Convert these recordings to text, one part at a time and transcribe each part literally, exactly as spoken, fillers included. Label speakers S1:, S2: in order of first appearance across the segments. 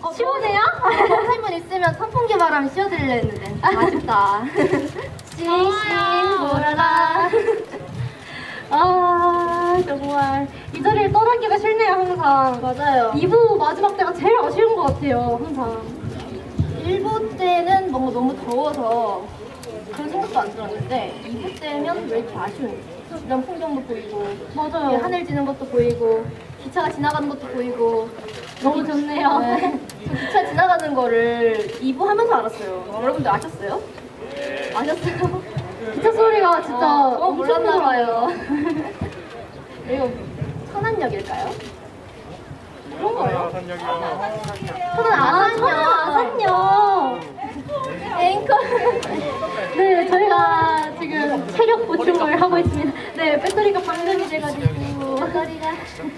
S1: 어, 시원해요?
S2: 선생님은 있으면 선풍기 바람 씌워드리려 했는데 아쉽다. 싱싱 보라라.
S1: 아 정말 이 자리를 떠나기가 싫네요 항상.
S2: 맞아요.
S1: 이 부 마지막 때가 제일 아쉬운 것 같아요 항상.
S2: 일 부 때는 뭔가 너무 더워서 그런 생각도 안 들었는데 이 부 때면 왜 이렇게 아쉬운지. 이런 풍경도 보이고
S1: 맞아요.
S2: 하늘 지는 것도 보이고 기차가 지나가는 것도 보이고
S1: 너무 좋네요.
S2: 네. 기차 지나가는 거를 이 부 하면서 알았어요. 여러분들 아셨어요? 아셨어요?
S1: 기차 소리가 진짜
S2: 어, 어,
S1: 엄청
S2: 몰랐나
S1: 크더라고요.
S2: 봐요. 이거 천안역일까요? 그런 거예요? 천안 아산역.
S1: 아산역.
S2: 앵커.
S1: 네, 저희가 지금 체력 보충을 하고 있습니다. 네, 배터리가 방전이 돼가지고.
S2: 배터리가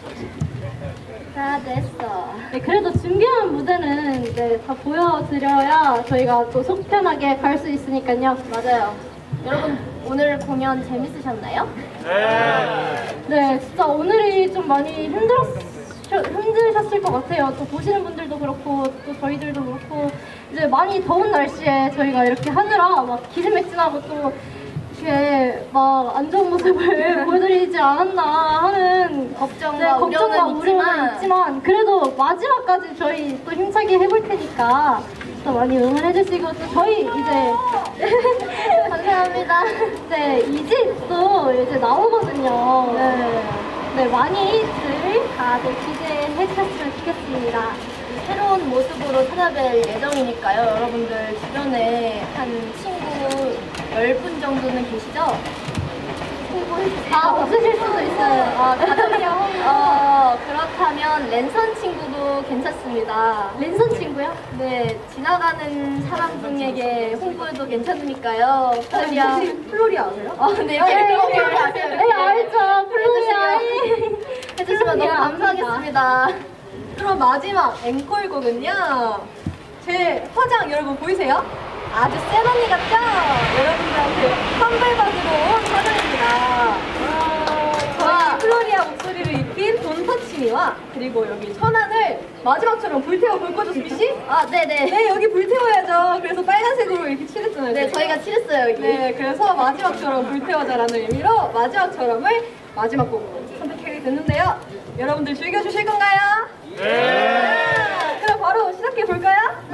S2: 다 됐어.
S1: 네, 그래도 준비한 무대는 네, 다 보여드려야 저희가 또 속 편하게 갈 수 있으니까요.
S2: 맞아요. 여러분 오늘 공연 재밌으셨나요?
S3: 네.
S1: 네, 진짜 오늘이 좀 많이 힘들었, 힘드셨을 것 같아요. 또 보시는 분들도 그렇고, 또 저희들도 그렇고, 이제 많이 더운 날씨에 저희가 이렇게 하느라 막 기진맥진하고 또 이렇게 막 안 좋은 모습을 보여드리지 않았나 하는
S2: 걱정과
S1: 네, 걱정과
S2: 우려는
S1: 우려는
S2: 있지만,
S1: 있지만 그래도 마지막까지 저희 또 힘차게 해볼 테니까 또 많이 응원해주시고 또 저희 이제
S2: 감사합니다.
S1: 네, 이 집도 이제 나오거든요.
S2: 네.
S1: 네, 많이들 다들 기대해 주셨으면 좋겠습니다.
S2: 새로운 모습으로 찾아뵐 예정이니까요. 여러분들 주변에 한 친구 열 분 정도는 계시죠? 홍보해주세요.
S1: 아, 없으실 수도 있어요.
S2: 아, 가족이랑 홍보. 어, 그렇다면 랜선 친구도 괜찮습니다.
S1: 랜선 친구요?
S2: 네, 지나가는 사람 중에게 홍보해도 괜찮으니까요. 플로리아.
S1: 플로리 아세요?
S2: 어, 네, 이렇게
S1: 네,
S2: 플로리 아세요?
S1: 네, 알죠. 플로리아.
S2: 해주시면 너무 감사하겠습니다.
S4: 그럼 마지막 앵콜곡은요. 제 화장 여러분 보이세요? 아주 센 언니 같죠? 여러분들한테 환불받으러 온 화장입니다. 저희 플로리아 목소리를 입힌 돈터치미와 그리고 여기 천안을 마지막처럼 불태워 볼 거죠, 수미씨?
S2: 아, 네네.
S4: 네, 여기 불태워야죠. 그래서 빨간색으로 이렇게 칠했잖아요.
S2: 네,
S4: 저희가.
S2: 저희가 칠했어요, 여기.
S4: 네, 그래서 마지막처럼 불태워자라는 의미로 마지막처럼을 마지막 곡으로 선택하게 됐는데요. 여러분들 즐겨주실 건가요?
S3: 네.
S4: 그럼 바로 시작해 볼까요?